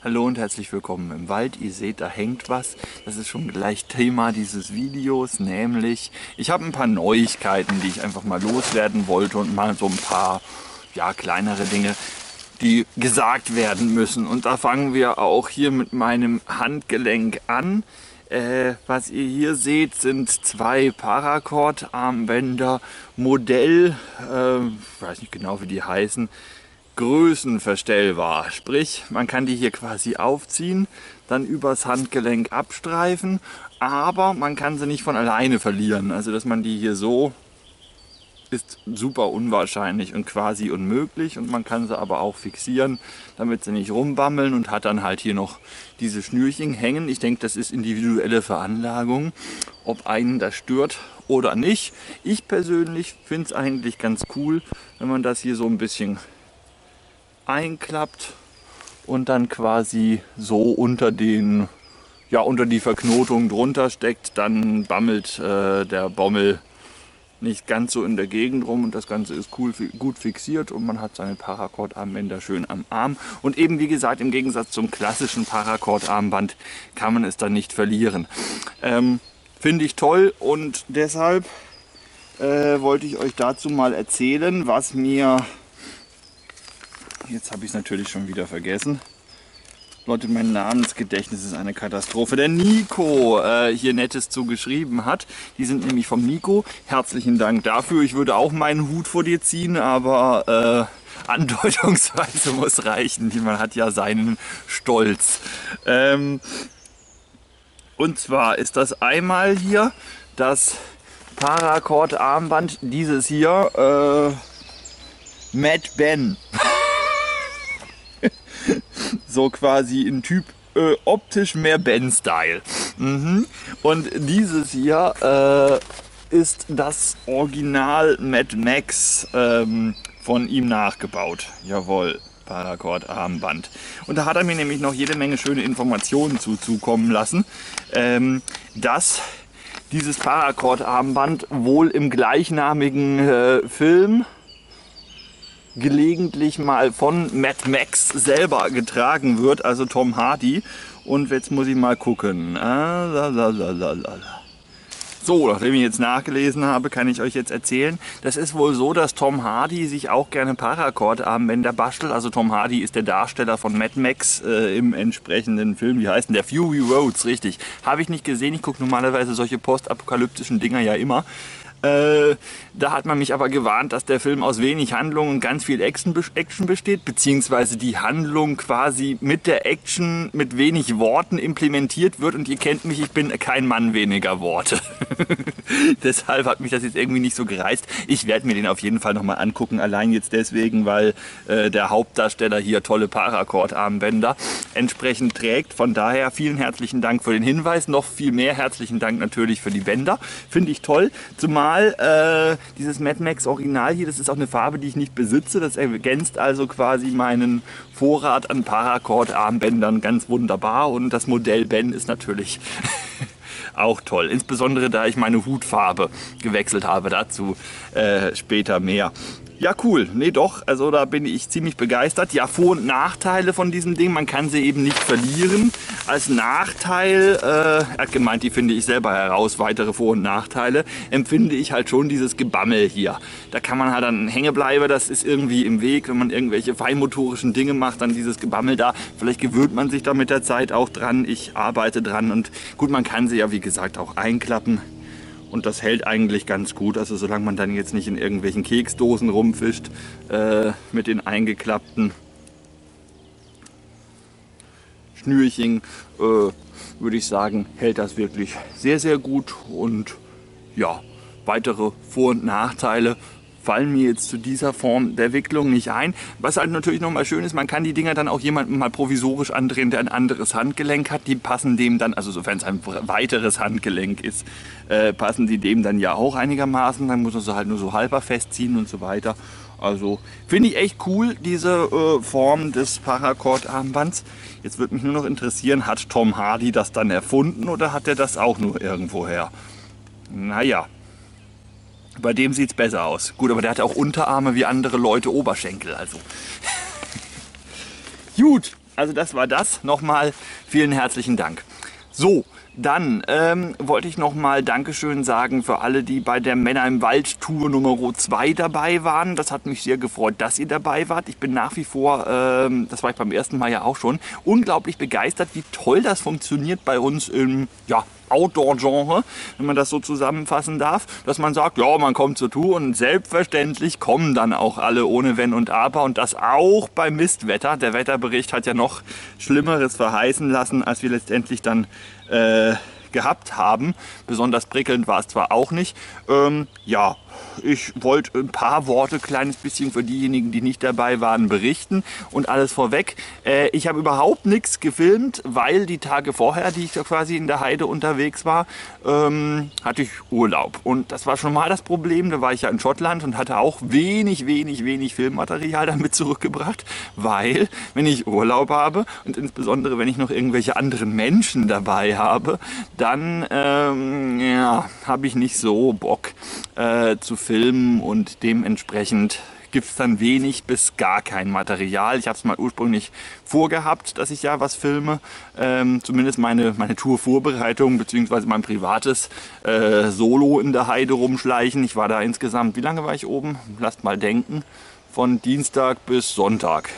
Hallo und herzlich willkommen im Wald. Ihr seht, da hängt was. Das ist schon gleich Thema dieses Videos, nämlich ich habe ein paar Neuigkeiten, die ich einfach mal loswerden wollte und mal so ein paar kleinere Dinge, die gesagt werden müssen. Und da fangen wir auch hier mit meinem Handgelenk an. Was ihr hier seht, sind zwei Paracord-Armbänder, Modell, ich weiß nicht genau wie die heißen, größenverstellbar. Sprich, man kann die hier quasi aufziehen, dann übers Handgelenk abstreifen, aber man kann sie nicht von alleine verlieren. Also dass man die hier so, ist super unwahrscheinlich und quasi unmöglich, und man kann sie aber auch fixieren, damit sie nicht rumbammeln, und hat dann halt hier noch diese Schnürchen hängen. Ich denke, das ist individuelle Veranlagung, ob einen das stört oder nicht. Ich persönlich finde es eigentlich ganz cool, wenn man das hier so ein bisschen einklappt und dann quasi so unter die Verknotung drunter steckt. Dann bammelt der Bommel nicht ganz so in der Gegend rum und das Ganze ist gut fixiert und man hat seine Paracord-Armbänder schön am Arm. Und eben wie gesagt, im Gegensatz zum klassischen Paracord-Armband kann man es dann nicht verlieren. Finde ich toll, und deshalb wollte ich euch dazu mal erzählen, was mir... Jetzt habe ich es natürlich schon wieder vergessen. Leute, mein Namensgedächtnis ist eine Katastrophe. Der Nico hier Nettes zugeschrieben hat. Die sind nämlich vom Nico. Herzlichen Dank dafür. Ich würde auch meinen Hut vor dir ziehen, aber andeutungsweise muss reichen. Man hat ja seinen Stolz. Und zwar ist das einmal hier das Paracord-Armband, dieses hier, Mad Ben. So quasi in Typ optisch mehr Ben-Style. Und dieses hier ist das Original Mad Max von ihm nachgebaut. Jawohl, Paracord-Armband. Und da hat er mir nämlich noch jede Menge schöne Informationen zukommen lassen, dass dieses Paracord-Armband wohl im gleichnamigen Film gelegentlich mal von Mad Max selber getragen wird, also Tom Hardy. Und jetzt muss ich mal gucken. So, nachdem ich jetzt nachgelesen habe, kann ich euch jetzt erzählen, das ist wohl so, dass Tom Hardy sich auch gerne Paracord-Armbänder bastelt. Also Tom Hardy ist der Darsteller von Mad Max im entsprechenden Film. Wie heißt denn der? Fury Roads, richtig. Habe ich nicht gesehen, ich gucke normalerweise solche postapokalyptischen Dinger ja immer. Da hat man mich aber gewarnt, dass der Film aus wenig Handlung und ganz viel Action besteht, beziehungsweise die Handlung quasi mit der Action mit wenig Worten implementiert wird, und ihr kennt mich, ich bin kein Mann weniger Worte. Deshalb hat mich das jetzt irgendwie nicht so gereizt. Ich werde mir den auf jeden Fall nochmal angucken, allein jetzt deswegen, weil der Hauptdarsteller hier tolle Paracord-Armbänder entsprechend trägt. Von daher vielen herzlichen Dank für den Hinweis, noch viel mehr herzlichen Dank natürlich für die Bänder. Finde ich toll, zumal dieses Mad Max Original hier, das ist auch eine Farbe, die ich nicht besitze. Das ergänzt also quasi meinen Vorrat an Paracord-Armbändern ganz wunderbar, und das Modell Ben ist natürlich auch toll. Insbesondere da ich meine Hutfarbe gewechselt habe, dazu später mehr. Ja, cool. Nee, doch. Also da bin ich ziemlich begeistert. Ja, Vor- und Nachteile von diesem Ding. Man kann sie eben nicht verlieren. Als Nachteil, er hat gemeint, die finde ich selber heraus, weitere Vor- und Nachteile, empfinde ich halt schon dieses Gebammel hier. Da kann man halt dann hängen bleiben, das ist irgendwie im Weg, wenn man irgendwelche feinmotorischen Dinge macht, dann dieses Gebammel da. Vielleicht gewöhnt man sich da mit der Zeit auch dran. Ich arbeite dran, und gut, man kann sie ja wie gesagt auch einklappen. Und das hält eigentlich ganz gut, also solange man dann jetzt nicht in irgendwelchen Keksdosen rumfischt mit den eingeklappten Schnürchen, würde ich sagen, hält das wirklich sehr, sehr gut. Und ja, weitere Vor- und Nachteile fallen mir jetzt zu dieser Form der Wicklung nicht ein. Was halt natürlich nochmal schön ist, man kann die Dinger dann auch jemandem mal provisorisch andrehen, der ein anderes Handgelenk hat. Die passen dem dann, also sofern es ein weiteres Handgelenk ist, passen die dem dann ja auch einigermaßen. Dann muss man sie halt nur so halber festziehen und so weiter. Also finde ich echt cool, diese Form des Paracord-Armbands. Jetzt würde mich nur noch interessieren, hat Tom Hardy das dann erfunden oder hat er das auch nur irgendwo her? Naja. Bei dem sieht es besser aus. Gut, aber der hat auch Unterarme wie andere Leute Oberschenkel. Also. Gut, also das war das. Nochmal vielen herzlichen Dank. So, dann wollte ich nochmal Dankeschön sagen für alle, die bei der Männer im Wald Tour Nummer 2 dabei waren. Das hat mich sehr gefreut, dass ihr dabei wart. Ich bin nach wie vor, das war ich beim ersten Mal ja auch schon, unglaublich begeistert, wie toll das funktioniert bei uns im Outdoor-Genre, wenn man das so zusammenfassen darf, dass man sagt, ja, man kommt zur Tour und selbstverständlich kommen dann auch alle ohne Wenn und Aber und das auch bei Mistwetter. Der Wetterbericht hat ja noch Schlimmeres verheißen lassen, als wir letztendlich dann gehabt haben. Besonders prickelnd war es zwar auch nicht. Ja, ich wollte ein paar Worte, kleines bisschen für diejenigen, die nicht dabei waren, berichten und alles vorweg. Ich habe überhaupt nichts gefilmt, weil die Tage vorher, die ich da quasi in der Heide unterwegs war, hatte ich Urlaub. Und das war schon mal das Problem. Da war ich ja in Schottland und hatte auch wenig Filmmaterial damit zurückgebracht, weil wenn ich Urlaub habe und insbesondere wenn ich noch irgendwelche anderen Menschen dabei habe, dann habe ich nicht so Bock zu filmen und dementsprechend gibt es dann wenig bis gar kein Material. Ich habe es mal ursprünglich vorgehabt, dass ich ja was filme, zumindest meine Tourvorbereitung bzw. mein privates Solo in der Heide rumschleichen. Ich war da insgesamt, wie lange war ich oben? Lasst mal denken, von Dienstag bis Sonntag.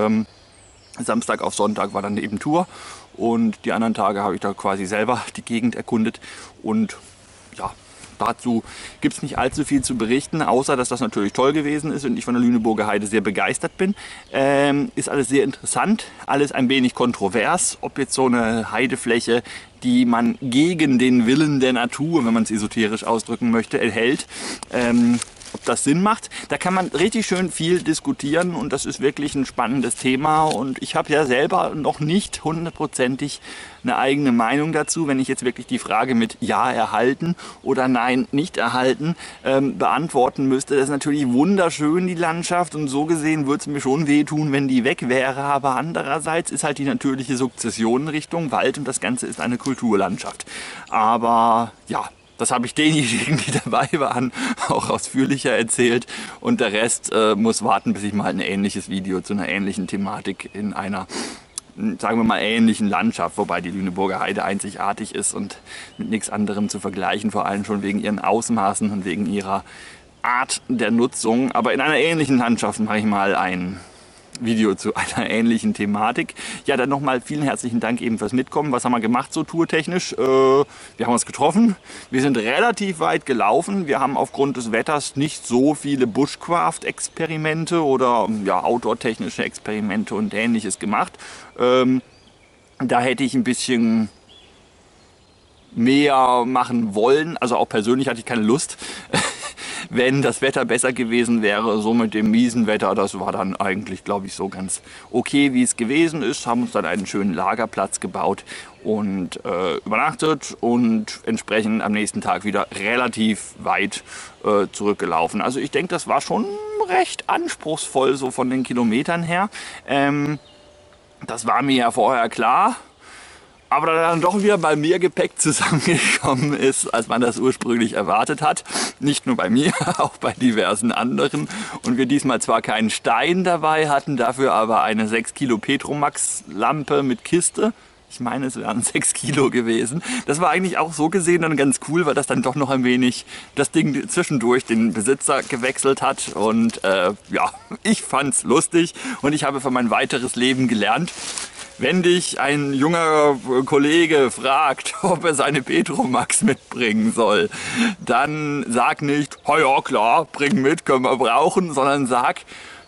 Samstag auf Sonntag war dann eben Tour und die anderen Tage habe ich da quasi selber die Gegend erkundet und ja, dazu gibt es nicht allzu viel zu berichten, außer dass das natürlich toll gewesen ist und ich von der Lüneburger Heide sehr begeistert bin. Ist alles sehr interessant, alles ein wenig kontrovers, ob jetzt so eine Heidefläche, die man gegen den Willen der Natur, wenn man es esoterisch ausdrücken möchte, erhält, ob das Sinn macht. Da kann man richtig schön viel diskutieren und das ist wirklich ein spannendes Thema und ich habe ja selber noch nicht hundertprozentig eine eigene Meinung dazu. Wenn ich jetzt wirklich die Frage mit Ja erhalten oder Nein nicht erhalten beantworten müsste, das ist natürlich wunderschön, die Landschaft, und so gesehen würde es mir schon wehtun, wenn die weg wäre, aber andererseits ist halt die natürliche Sukzession Richtung Wald und das Ganze ist eine Kulturlandschaft. Aber ja, das habe ich denjenigen, die dabei waren, auch ausführlicher erzählt. Und der Rest muss warten, bis ich mal ein ähnliches Video zu einer ähnlichen Thematik in einer, sagen wir mal, ähnlichen Landschaft, wobei die Lüneburger Heide einzigartig ist und mit nichts anderem zu vergleichen, vor allem schon wegen ihren Ausmaßen und wegen ihrer Art der Nutzung. Aber in einer ähnlichen Landschaft mache ich mal ein Video zu einer ähnlichen Thematik. Ja, dann nochmal vielen herzlichen Dank eben fürs Mitkommen. Was haben wir gemacht so tourtechnisch? Wir haben uns getroffen. Wir sind relativ weit gelaufen. Wir haben aufgrund des Wetters nicht so viele Bushcraft-Experimente oder ja, Outdoor-technische Experimente und Ähnliches gemacht. Da hätte ich ein bisschen mehr machen wollen. Also auch persönlich hatte ich keine Lust. Wenn das Wetter besser gewesen wäre, so mit dem miesen Wetter, das war dann eigentlich, glaube ich, so ganz okay, wie es gewesen ist. Haben uns dann einen schönen Lagerplatz gebaut und übernachtet und entsprechend am nächsten Tag wieder relativ weit zurückgelaufen. Also ich denke, das war schon recht anspruchsvoll, so von den Kilometern her. Das war mir ja vorher klar. Aber da dann doch wieder bei mir Gepäck zusammengekommen ist, als man das ursprünglich erwartet hat. Nicht nur bei mir, auch bei diversen anderen. Und wir diesmal zwar keinen Stein dabei hatten, dafür aber eine 6 Kilo Petromax Lampe mit Kiste. Ich meine, es wären 6 Kilo gewesen. Das war eigentlich auch so gesehen dann ganz cool, weil das dann doch noch ein wenig das Ding zwischendurch den Besitzer gewechselt hat. Und ja, ich fand's lustig und ich habe für mein weiteres Leben gelernt: Wenn dich ein junger Kollege fragt, ob er seine Petromax mitbringen soll, dann sag nicht, ja klar, bring mit, können wir brauchen, sondern sag,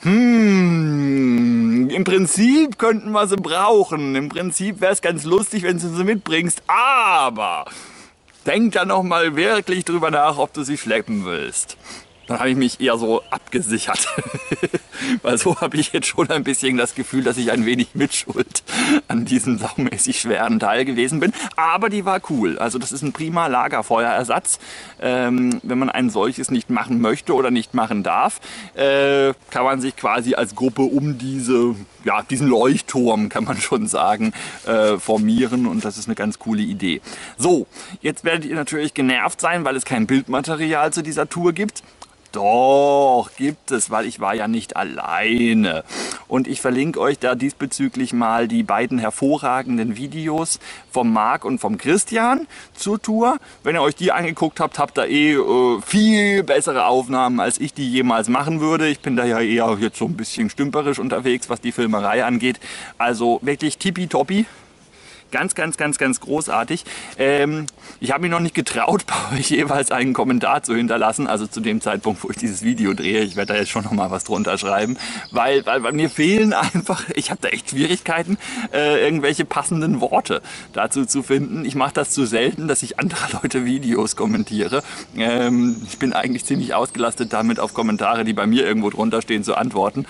im Prinzip könnten wir sie brauchen. Im Prinzip wäre es ganz lustig, wenn du sie mitbringst, aber denk dann noch mal wirklich drüber nach, ob du sie schleppen willst. Dann habe ich mich eher so abgesichert, weil so habe ich jetzt schon ein bisschen das Gefühl, dass ich ein wenig Mitschuld an diesem saumäßig schweren Teil gewesen bin. Aber die war cool. Also das ist ein prima Lagerfeuerersatz. Wenn man ein solches nicht machen möchte oder nicht machen darf, kann man sich quasi als Gruppe um diesen Leuchtturm, kann man schon sagen, formieren. Und das ist eine ganz coole Idee. So, jetzt werdet ihr natürlich genervt sein, weil es kein Bildmaterial zu dieser Tour gibt. Doch, gibt es, weil ich war ja nicht alleine. Und ich verlinke euch da diesbezüglich mal die beiden hervorragenden Videos vom Marc und vom Christian zur Tour. Wenn ihr euch die angeguckt habt, habt ihr viel bessere Aufnahmen, als ich die jemals machen würde. Ich bin da ja eher jetzt so ein bisschen stümperisch unterwegs, was die Filmerei angeht. Also wirklich tippitoppi. Ganz, ganz, ganz, ganz großartig. Ich habe mich noch nicht getraut, bei euch jeweils einen Kommentar zu hinterlassen. Also zu dem Zeitpunkt, wo ich dieses Video drehe. Ich werde da jetzt schon noch mal was drunter schreiben. Weil mir fehlen einfach, ich habe da echt Schwierigkeiten, irgendwelche passenden Worte dazu zu finden. Ich mache das zu selten, dass ich anderer Leute Videos kommentiere. Ich bin eigentlich ziemlich ausgelastet damit, auf Kommentare, die bei mir irgendwo drunter stehen, zu antworten.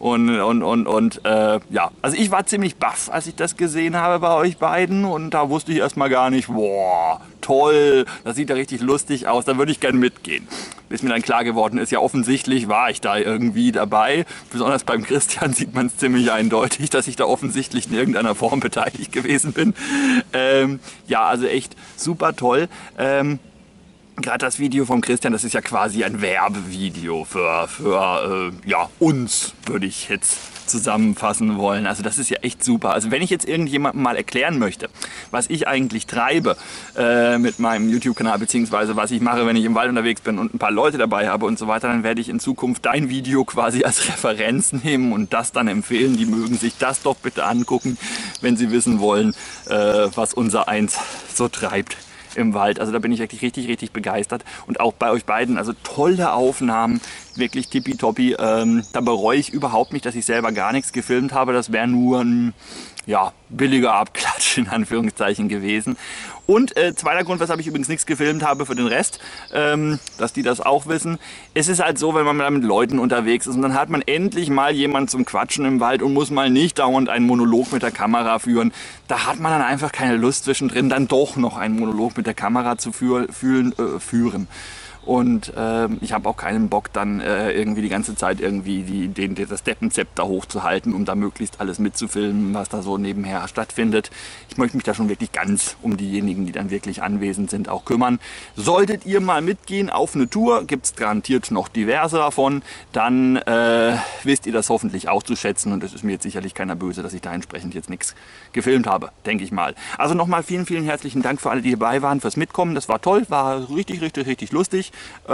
Ja, also ich war ziemlich baff, als ich das gesehen habe bei euch beiden. Und da wusste ich erstmal gar nicht, boah, toll, das sieht ja richtig lustig aus, da würde ich gern mitgehen. Bis mir dann klar geworden ist, ja offensichtlich war ich da irgendwie dabei. Besonders beim Christian sieht man es ziemlich eindeutig, dass ich da offensichtlich in irgendeiner Form beteiligt gewesen bin. Ja, also echt super toll. Gerade das Video vom Christian, das ist ja quasi ein Werbevideo für ja, uns, würde ich jetzt zusammenfassen wollen. Also das ist ja echt super. Also wenn ich jetzt irgendjemandem mal erklären möchte, was ich eigentlich treibe mit meinem YouTube-Kanal, beziehungsweise was ich mache, wenn ich im Wald unterwegs bin und ein paar Leute dabei habe und so weiter, dann werde ich in Zukunft dein Video quasi als Referenz nehmen und das dann empfehlen. Die mögen sich das doch bitte angucken, wenn sie wissen wollen, was unser Eins so treibt im Wald. Also da bin ich wirklich richtig, richtig begeistert. Und auch bei euch beiden, also tolle Aufnahmen, wirklich tippitoppi. Da bereue ich überhaupt nicht, dass ich selber gar nichts gefilmt habe. Das wäre nur ein ja, billiger Abklatsch in Anführungszeichen gewesen. Und zweiter Grund, weshalb ich übrigens nichts gefilmt habe für den Rest, dass die das auch wissen. Es ist halt so, wenn man mit Leuten unterwegs ist und dann hat man endlich mal jemanden zum Quatschen im Wald und muss mal nicht dauernd einen Monolog mit der Kamera führen. Da hat man dann einfach keine Lust zwischendrin, dann doch noch einen Monolog mit der Kamera zu führen. Und ich habe auch keinen Bock, dann irgendwie die ganze Zeit irgendwie das Deppenzepter hochzuhalten, um da möglichst alles mitzufilmen, was da so nebenher stattfindet. Ich möchte mich da schon wirklich ganz um diejenigen, die dann wirklich anwesend sind, auch kümmern. Solltet ihr mal mitgehen auf eine Tour, gibt es garantiert noch diverse davon, dann wisst ihr das hoffentlich auch zu schätzen und es ist mir jetzt sicherlich keiner böse, dass ich da entsprechend jetzt nichts gefilmt habe, denke ich mal. Also nochmal vielen, vielen herzlichen Dank für alle, die dabei waren, fürs Mitkommen. Das war toll, war richtig, richtig, richtig lustig.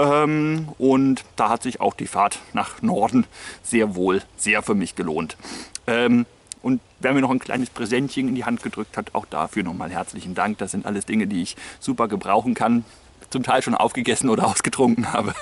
Und da hat sich auch die Fahrt nach Norden sehr wohl, sehr für mich gelohnt. Und wer mir noch ein kleines Präsentchen in die Hand gedrückt hat, auch dafür nochmal herzlichen Dank. Das sind alles Dinge, die ich super gebrauchen kann. Zum Teil schon aufgegessen oder ausgetrunken habe.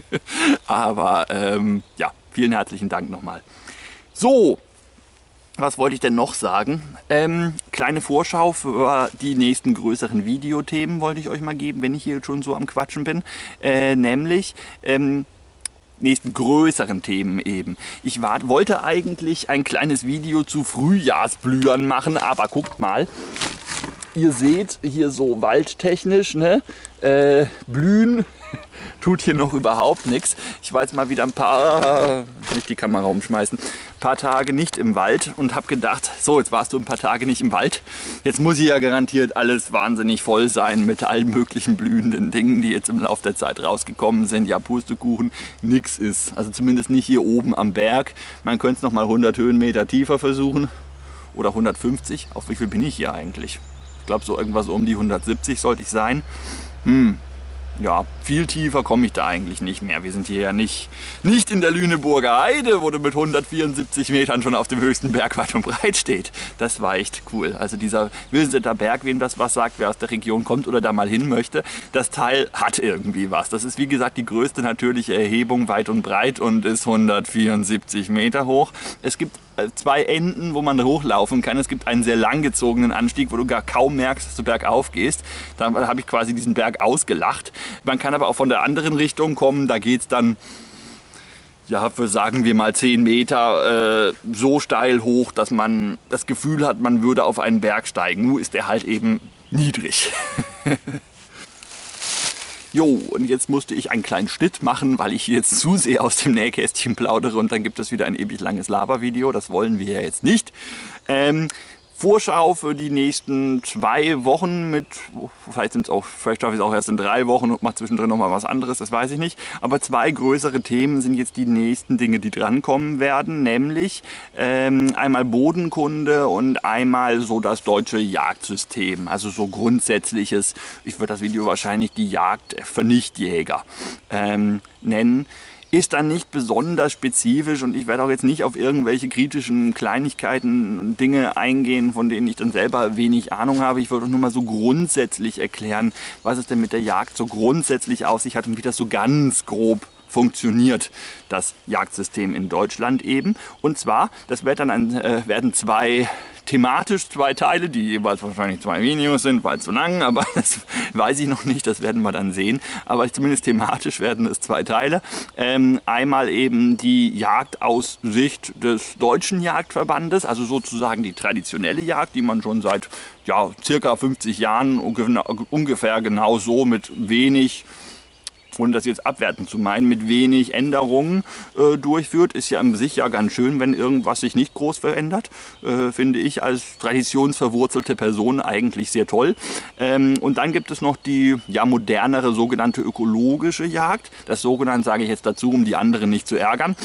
Aber ja, vielen herzlichen Dank nochmal. So. Was wollte ich denn noch sagen? Kleine Vorschau für die nächsten größeren Videothemen wollte ich euch mal geben, wenn ich hier schon so am Quatschen bin. Nämlich nächsten größeren Themen eben. Ich wollte eigentlich ein kleines Video zu Frühjahrsblühern machen, aber guckt mal. Ihr seht hier so waldtechnisch, ne? Blühen tut hier noch überhaupt nichts. Ich war jetzt mal wieder ein paar, nicht die Kamera umschmeißen, paar Tage nicht im Wald und habe gedacht, so, jetzt warst du ein paar Tage nicht im Wald. Jetzt muss hier ja garantiert alles wahnsinnig voll sein mit allen möglichen blühenden Dingen, die jetzt im Laufe der Zeit rausgekommen sind. Ja, Pustekuchen, nix ist. Also zumindest nicht hier oben am Berg. Man könnte es noch mal 100 Höhenmeter tiefer versuchen oder 150. Auf wie viel bin ich hier eigentlich? Ich glaube, so irgendwas um die 170 sollte ich sein. Ja, viel tiefer komme ich da eigentlich nicht mehr. Wir sind hier ja nicht in der Lüneburger Heide, wo du mit 174 Metern schon auf dem höchsten Berg weit und breit steht. Das war echt cool. Also dieser Wilseter Berg, wem das was sagt, wer aus der Region kommt oder da mal hin möchte, das Teil hat irgendwie was. Das ist wie gesagt die größte natürliche Erhebung weit und breit und ist 174 Meter hoch. Es gibt zwei Enden, wo man hochlaufen kann. Es gibt einen sehr langgezogenen Anstieg, wo du gar kaum merkst, dass du bergauf gehst. Da habe ich quasi diesen Berg ausgelacht. Man kann aber auch von der anderen Richtung kommen. Da geht es dann, ja, für sagen wir mal 10 Meter so steil hoch, dass man das Gefühl hat, man würde auf einen Berg steigen. Nur ist der halt eben niedrig. Jo, und jetzt musste ich einen kleinen Schnitt machen, weil ich jetzt zu sehr aus dem Nähkästchen plaudere und dann gibt es wieder ein ewig langes Labervideo. Das wollen wir ja jetzt nicht. Vorschau für die nächsten 2 Wochen mit, vielleicht schaffe ich es auch erst in 3 Wochen und mache zwischendrin nochmal was anderes, das weiß ich nicht. Aber 2 größere Themen sind jetzt die nächsten Dinge, die drankommen werden, nämlich einmal Bodenkunde und einmal so das deutsche Jagdsystem. Also so grundsätzliches, ich würde das Video wahrscheinlich die Jagdvernichtjäger nennen. Ist dann nicht besonders spezifisch und ich werde auch jetzt nicht auf irgendwelche kritischen Kleinigkeiten und Dinge eingehen, von denen ich dann selber wenig Ahnung habe. Ich wollte nur mal so grundsätzlich erklären, was es denn mit der Jagd so grundsätzlich auf sich hat und wie das so ganz grob funktioniert, das Jagdsystem in Deutschland eben. Und zwar, das werden thematisch 2 Teile, die jeweils wahrscheinlich 2 Videos sind, weil zu lang, aber das weiß ich noch nicht, das werden wir dann sehen. Aber zumindest thematisch werden es 2 Teile. Einmal eben die Jagd aus Sicht des Deutschen Jagdverbandes, also sozusagen die traditionelle Jagd, die man schon seit circa 50 Jahren ungefähr genau so mit wenig, ohne das jetzt abwertend zu meinen, mit wenig Änderungen durchführt. Ist ja an sich ja ganz schön, wenn irgendwas sich nicht groß verändert. Finde ich als traditionsverwurzelte Person eigentlich sehr toll. Und dann gibt es noch die modernere sogenannte ökologische Jagd. Das sogenannte sage ich jetzt dazu, um die anderen nicht zu ärgern,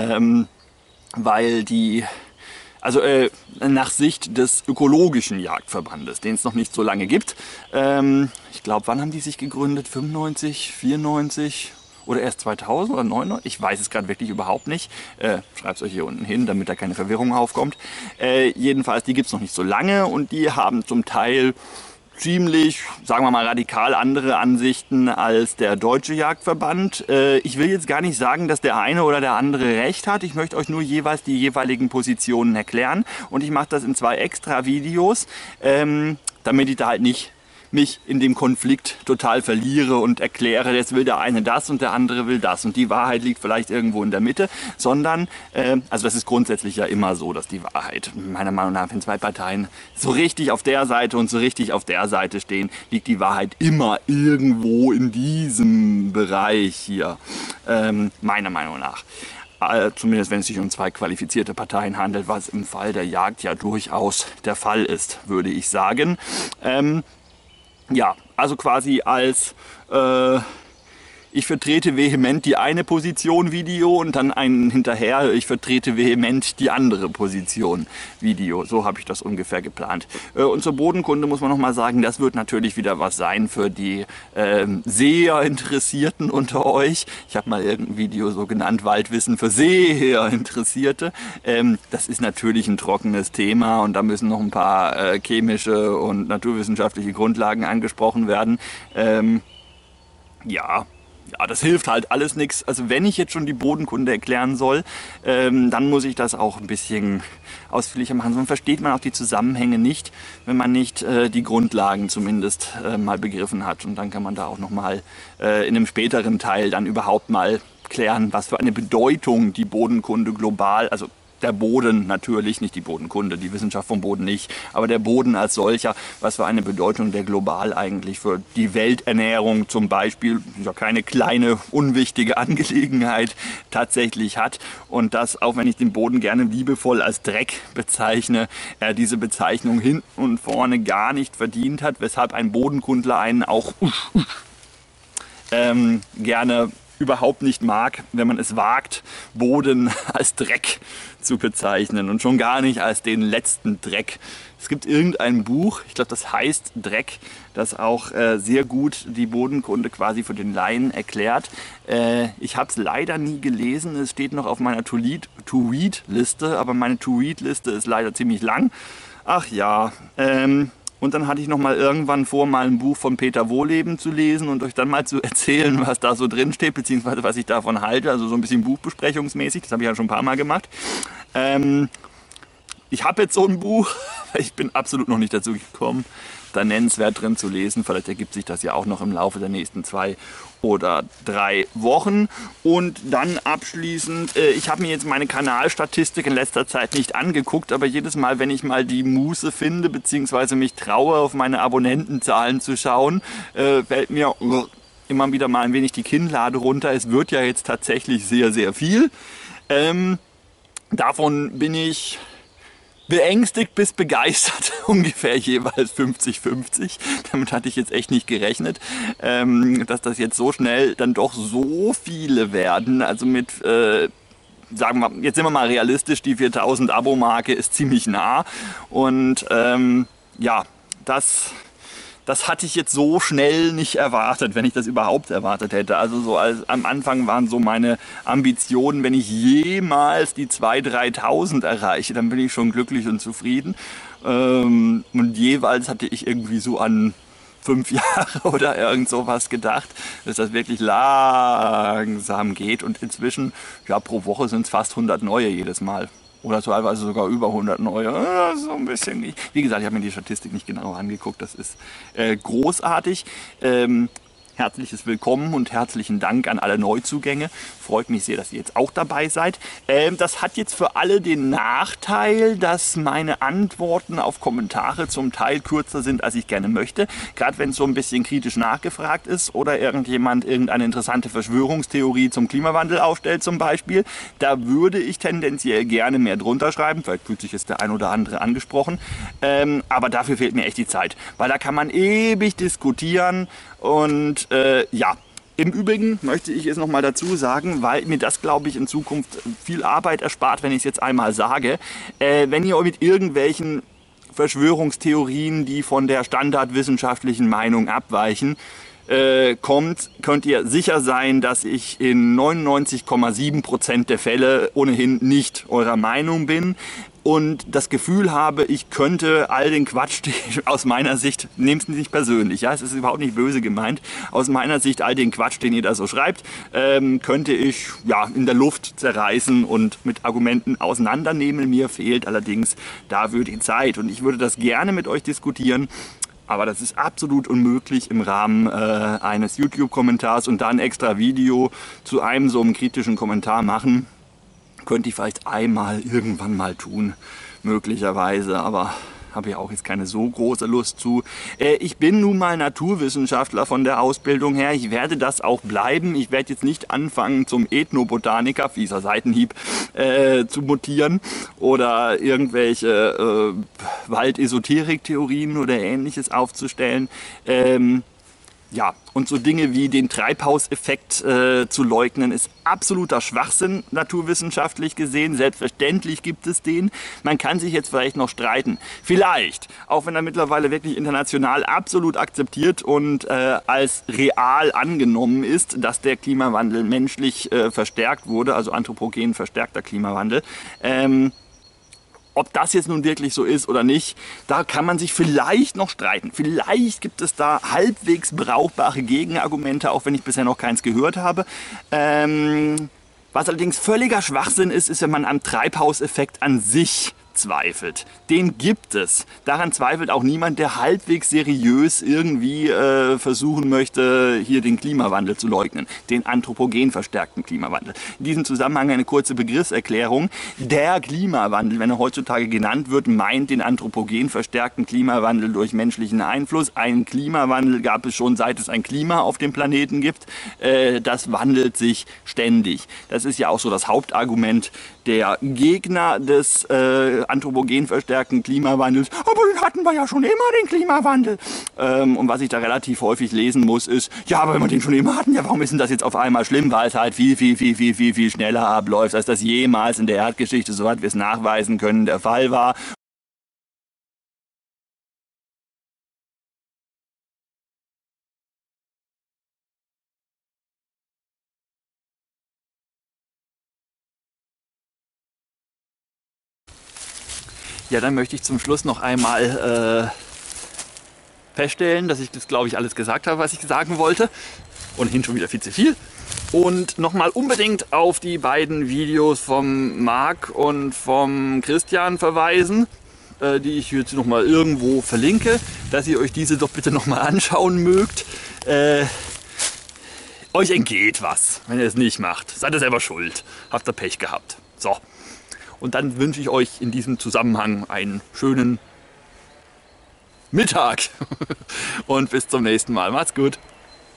weil die... Also nach Sicht des ökologischen Jagdverbandes, den es noch nicht so lange gibt. Ich glaube, wann haben die sich gegründet? 95, 94 oder erst 2000 oder 99? Ich weiß es gerade wirklich überhaupt nicht. Schreibt es euch hier unten hin, damit da keine Verwirrung aufkommt. Jedenfalls, die gibt es noch nicht so lange und die haben zum Teil ziemlich, sagen wir mal, radikal andere Ansichten als der Deutsche Jagdverband. Ich will jetzt gar nicht sagen, dass der eine oder der andere recht hat. Ich möchte euch nur jeweils die jeweiligen Positionen erklären. Und ich mache das in 2 extra Videos, damit ich da halt nicht mich in dem Konflikt total verliere und erkläre, jetzt will der eine das und der andere will das und die Wahrheit liegt vielleicht irgendwo in der Mitte, sondern, also das ist grundsätzlich ja immer so, dass die Wahrheit, meiner Meinung nach, wenn 2 Parteien so richtig auf der Seite und so richtig auf der Seite stehen, liegt die Wahrheit immer irgendwo in diesem Bereich hier, meiner Meinung nach. Zumindest wenn es sich um 2 qualifizierte Parteien handelt, was im Fall der Jagd ja durchaus der Fall ist, würde ich sagen. Ja, also quasi als ich vertrete vehement die eine Position Video und dann einen hinterher, ich vertrete vehement die andere Position Video. So habe ich das ungefähr geplant. Und zur Bodenkunde muss man noch mal sagen, das wird natürlich wieder was sein für die sehr Interessierten unter euch. Ich habe mal irgendein Video so genannt, Waldwissen für sehr Interessierte. Das ist natürlich ein trockenes Thema und da müssen noch ein paar chemische und naturwissenschaftliche Grundlagen angesprochen werden. Ja, das hilft halt alles nichts. Also wenn ich jetzt schon die Bodenkunde erklären soll, dann muss ich das auch ein bisschen ausführlicher machen. Sonst versteht man auch die Zusammenhänge nicht, wenn man nicht die Grundlagen zumindest mal begriffen hat. Und dann kann man da auch nochmal in einem späteren Teil dann überhaupt mal klären, was für eine Bedeutung die Bodenkunde global, also der Boden natürlich, nicht die Bodenkunde, die Wissenschaft vom Boden nicht, aber der Boden als solcher, was für eine Bedeutung der global eigentlich für die Welternährung zum Beispiel, ja keine kleine, unwichtige Angelegenheit tatsächlich hat. Und das, auch wenn ich den Boden gerne liebevoll als Dreck bezeichne, er diese Bezeichnung hinten und vorne gar nicht verdient hat, weshalb ein Bodenkundler einen auch gerne überhaupt nicht mag, wenn man es wagt, Boden als Dreck zu bezeichnen und schon gar nicht als den letzten Dreck. Es gibt irgendein Buch, ich glaube, das heißt Dreck, das auch sehr gut die Bodenkunde quasi für den Laien erklärt. Ich habe es leider nie gelesen, es steht noch auf meiner To-Read-Liste, aber meine To-Read-Liste ist leider ziemlich lang. Ach ja, und dann hatte ich noch mal irgendwann vor, mal ein Buch von Peter Wohleben zu lesen und euch dann mal zu erzählen, was da so drin steht, beziehungsweise was ich davon halte. Also so ein bisschen buchbesprechungsmäßig, das habe ich ja schon ein paar Mal gemacht. Ich habe jetzt so ein Buch, ich bin absolut noch nicht dazu gekommen, da nennenswert drin zu lesen. Vielleicht ergibt sich das ja auch noch im Laufe der nächsten 2 oder 3 Wochen. Und dann abschließend, ich habe mir jetzt meine Kanalstatistik in letzter Zeit nicht angeguckt, aber jedes Mal, wenn ich mal die Muße finde, beziehungsweise mich traue, auf meine Abonnentenzahlen zu schauen, fällt mir immer wieder mal ein wenig die Kinnlade runter. Es wird ja jetzt tatsächlich sehr, sehr viel. Davon bin ich beängstigt bis begeistert, ungefähr jeweils 50-50. Damit hatte ich jetzt echt nicht gerechnet, dass das jetzt so schnell dann doch so viele werden. Also mit, sagen wir, jetzt sind wir mal realistisch, die 4000 Abo-Marke ist ziemlich nah. Und ja, das hatte ich jetzt so schnell nicht erwartet, wenn ich das überhaupt erwartet hätte. Also so am Anfang waren so meine Ambitionen, wenn ich jemals die 2.000, 3.000 erreiche, dann bin ich schon glücklich und zufrieden. Und jeweils hatte ich irgendwie so an 5 Jahre oder irgend sowas gedacht, dass das wirklich langsam geht. Und inzwischen, ja, pro Woche sind es fast 100 neue jedes Mal. Oder teilweise sogar über 100 neue. So ein bisschen. Wie gesagt, ich habe mir die Statistik nicht genau angeguckt. Das ist großartig. Herzliches Willkommen und herzlichen Dank an alle Neuzugänge. Freut mich sehr, dass ihr jetzt auch dabei seid. Das hat jetzt für alle den Nachteil, dass meine Antworten auf Kommentare zum Teil kürzer sind, als ich gerne möchte. Gerade wenn es so ein bisschen kritisch nachgefragt ist oder irgendjemand irgendeine interessante Verschwörungstheorie zum Klimawandel aufstellt zum Beispiel. Da würde ich tendenziell gerne mehr drunter schreiben. Vielleicht fühlt sich jetzt der ein oder andere angesprochen. Aber dafür fehlt mir echt die Zeit. Weil da kann man ewig diskutieren. Und ja, im Übrigen möchte ich es nochmal dazu sagen, weil mir das, glaube ich, in Zukunft viel Arbeit erspart, wenn ich es jetzt einmal sage. Wenn ihr mit irgendwelchen Verschwörungstheorien, die von der standardwissenschaftlichen Meinung abweichen, kommt, könnt ihr sicher sein, dass ich in 99,7% der Fälle ohnehin nicht eurer Meinung bin und das Gefühl habe, ich könnte all den Quatsch, aus meiner Sicht, nehmt es nicht persönlich, ja, es ist überhaupt nicht böse gemeint, aus meiner Sicht all den Quatsch, den ihr da so schreibt, könnte ich ja in der Luft zerreißen und mit Argumenten auseinandernehmen. Mir fehlt allerdings dafür die Zeit und ich würde das gerne mit euch diskutieren. Aber das ist absolut unmöglich im Rahmen eines YouTube-Kommentars und dann extra Video zu einem so einem kritischen Kommentar machen. Könnte ich vielleicht einmal irgendwann mal tun, möglicherweise, aber habe ich auch jetzt keine so große Lust zu. Ich bin nun mal Naturwissenschaftler von der Ausbildung her. Ich werde das auch bleiben. Ich werde jetzt nicht anfangen zum Ethnobotaniker, fieser Seitenhieb, zu mutieren oder irgendwelche Waldesoterik-Theorien oder Ähnliches aufzustellen. Ja, und so Dinge wie den Treibhauseffekt zu leugnen, ist absoluter Schwachsinn, naturwissenschaftlich gesehen. Selbstverständlich gibt es den. Man kann sich jetzt vielleicht noch streiten. Vielleicht, auch wenn er mittlerweile wirklich international absolut akzeptiert und als real angenommen ist, dass der Klimawandel menschlich verstärkt wurde, also anthropogen verstärkter Klimawandel. Ob das jetzt nun wirklich so ist oder nicht, da kann man sich vielleicht noch streiten. Vielleicht gibt es da halbwegs brauchbare Gegenargumente, auch wenn ich bisher noch keins gehört habe. Was allerdings völliger Schwachsinn ist, ist, wenn man am Treibhauseffekt an sich zweifelt. Den gibt es. Daran zweifelt auch niemand, der halbwegs seriös irgendwie versuchen möchte, hier den Klimawandel zu leugnen. Den anthropogen verstärkten Klimawandel. In diesem Zusammenhang eine kurze Begriffserklärung. Der Klimawandel, wenn er heutzutage genannt wird, meint den anthropogen verstärkten Klimawandel durch menschlichen Einfluss. Einen Klimawandel gab es schon, seit es ein Klima auf dem Planeten gibt. Das wandelt sich ständig. Das ist ja auch so das Hauptargument der Gegner des anthropogen verstärkten Klimawandels. Aber den hatten wir ja schon immer, den Klimawandel. Und was ich da relativ häufig lesen muss, ist, ja, aber wenn wir den schon immer hatten, ja, warum ist denn das jetzt auf einmal schlimm? Weil es halt viel schneller abläuft, als das jemals in der Erdgeschichte, soweit wir es nachweisen können, der Fall war. Ja, dann möchte ich zum Schluss noch einmal feststellen, dass ich das, glaube ich, alles gesagt habe, was ich sagen wollte. Ohnehin schon wieder viel zu viel. Und nochmal unbedingt auf die beiden Videos vom Marc und vom Christian verweisen, die ich jetzt nochmal irgendwo verlinke, dass ihr euch diese doch bitte nochmal anschauen mögt. Euch entgeht was, wenn ihr es nicht macht. Seid ihr selber schuld. Habt ihr Pech gehabt. So. Und dann wünsche ich euch in diesem Zusammenhang einen schönen Mittag und bis zum nächsten Mal. Macht's gut.